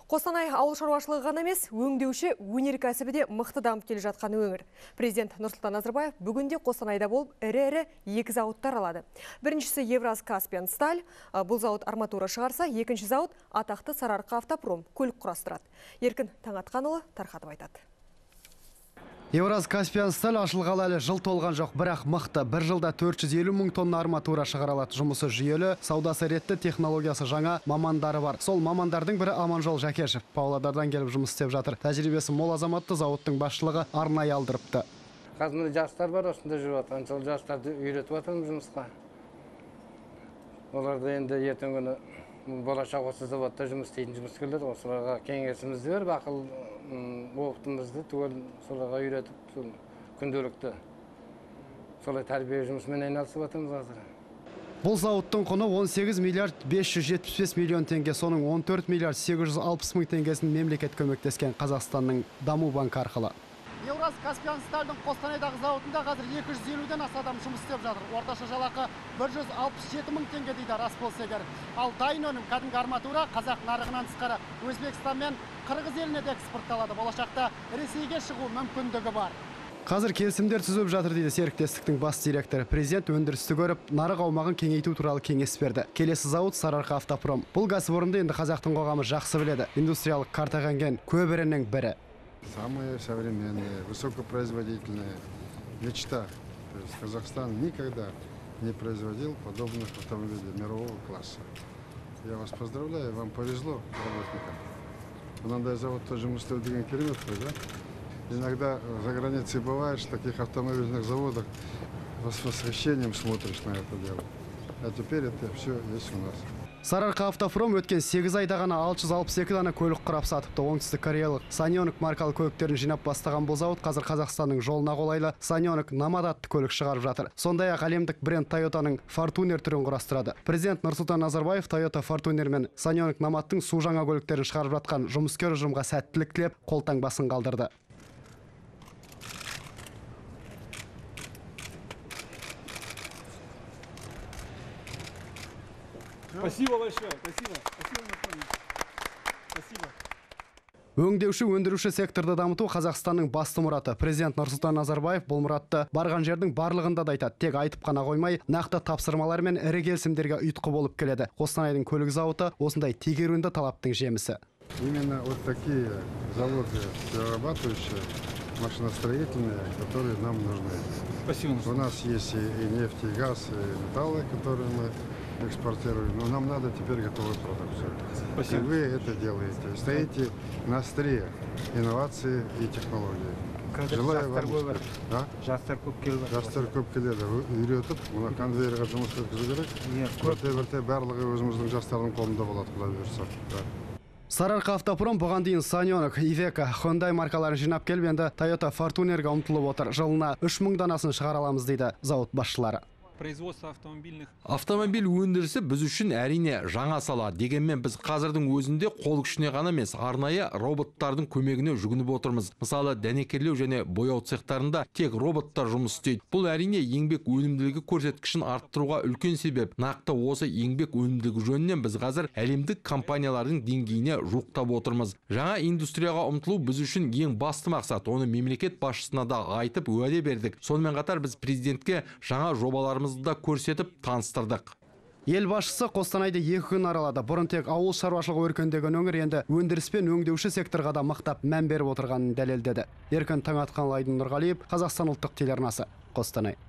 Қостанай ауыл шаруашылығы ғана емес, өңдеуші өнеркәсібі де мықты дамып келе жатқан өңір. Президент Нұрсұлтан Назарбаев бүгінде Қостанайда болып ірі-ірі 2 зауыттар алады. Біріншісі Евразкаспиан Сталь, бұл зауыт арматура шығарса, екінші зауыт атақты Сарыарқа Автопром көлік құрастырады. Еркін Таңатқанұлы тарқатып айтады. Евразкаспиан Сталь ашылғалы әлі жыл толған жоқ, бірақ мықты. Бір жылда 450 мың тонна арматура шығаралады. Жұмысы жүйелі, саудасы ретті, технологиясы жаңа, мамандары бар. Сол мамандардың бірі Аманжол Жәкешев. Павлодардан келіп жұмыс істеп жатыр. Тәжірибесі мол азаматты зауыттың басшылығы арнайы алдырыпты. Қазір жастар бар, осында жүріп жатқан. Сол жастарды үйретіп жатырмыз жұмысқа. Оларды енді ертең күні болашақ осы заводта жұмыс істейтін жұмыскерлер, осыларға кеңесімізді беріп, ақыл опытымызды түгел соларға үйретіп, күнделікті солай тәрбие жұмысымен айналысып жатырмыз қазір. Бұл зауыттың құны 18 миллиард 575 миллион теңге, соның 14 миллиард 860 мың теңгесін мемлекет көмектескен Қазақстанның даму банкі арқылы. Евразкаспиан Стальдың Қостанайдағы зауытында қазір 250-ден аса адам жұмыс істеп жатыр. Орташа жалақы 167 мың теңге дейді рас болса егер. Ал дайын өнім кәдімгі арматура қазақ нарығынан тысқары Өзбекстан мен Қырғыз еліне де экспортталады. Болашақта Ресейге шығу мүмкіндігі бар. Қазір келісімдер түзіліп жатыр дейді серіктестіктің бас директоры. Президент өндірісті көріп, нарық аумағын кеңейту туралы кеңес берді. Келесі зауыт Сарыарқа Автопром. Бұл кәсіпорынды енді қазақтың қоғамы жақсы біледі. Индустриялық картаға енген көп бірінің бірі. Самые современные, высокопроизводительные. Мечта. То есть Казахстан никогда не производил подобных автомобилей мирового класса. Я вас поздравляю, вам повезло, работникам. Мынандай завод тоже мыслил деген керемет, да? Иногда за границей бывает, что таких автомобильных заводах с восхищением смотришь на это дело. А теперь это все есть у нас. Сарыарқа Автопром өткен 8 айда ғана 662 дана көлік құрап сатыпты. Оңтүстік кореялық Саньонок маркалы көліктерін жинап бастаған бұл зауыт қазір Қазақстанның жолына қолайлы Саньонок Намад атты көлік шығарып жатыр. Сондай-ақ әлемдік бренд Тойотаның Фортунер түрін құрастырады. Президент Нұрсұлтан Назарбаев Тойота Фортунер мен Саньонок Намадтың су жаңа көліктерін шығарып жатқан жұмыскер ұжымға сәттілік тілеп, қолтаңбасын қалдырды. Спасибо большое. Спасибо. Спасибо. Өңдеуші өндіруші секторды дамыту Қазақстанның басты мұраты. Президент Нұрсұлтан Назарбаев бұл мұратты барған жердің барлығында да айтады. Тек айтып қана қоймай, нақты тапсырмалар мен ірі келісімдерге ұйытқы болып келеді. Қостанайдың көлік зауыты осындай тегеруінді талаптың жемісі. Именно вот такие заводы перерабатывающие, машиностроительные, которые нам нужны. Спасибо. У нас есть и нефть, и газ, и металлы, которые мы экспортируем. Но нам надо теперь готовую продукцию. Спасибо. И вы это делаете. Стоите на острие инновации и технологий. Желаю вам успеха. Жастар көп келеді. Үйретіп, мұна конвейерға жұмыс өткізу керек. Бірте-бірте барлығы өзіміздің жастардың қолында болады, құдай бұйырса. Сарыарқа Автопром бұған дейін Саньонок, Ивека, Hyundai маркаларын жинап келіп, енді Toyota Fortunerға ұмтылып отыр. Жылына 3000 данасын шығара аламыз дейді зауыт басшылары. Автомобиль өндірісі біз үшін әрине жаңа сала. Дегенмен біз қазірдің өзінде қол күшіне ғана емес, арнайы роботтардың көмегіне жүгініп отырмыз. Мысалы, дәнекерлеу және бояу цехтарында тек роботтар жұмыс істейді. Бұл әрине еңбек өнімділігі көрсеткішін арттыруға үлкен себеп. Нақты осы еңбек өнімділігі жөнінен біз қазір әлемдік компаниялардың деңгейіне жуықтап отырмыз. Жаңа индустрияға ұмтылу біз үшін ең басты мақсат. Оны мемлекет басшысына да айтып уәде бердік. Сонымен қатар біз президентке жаңа жобаларымыз да көрсетіп таныстырдық. Ел басшысы Қостанайды 2 күн аралады. Бұрын тек ауыл шаруашылығы өркендеген өңір енді өндіріс пен өңдеуші секторға да мықтап мән беріп отырғанын дәлелдеді. Еркін Таңатқанұлы, Айдын Нұрғалиев, Қазақстан ұлттық телеарнасы, Қостанай.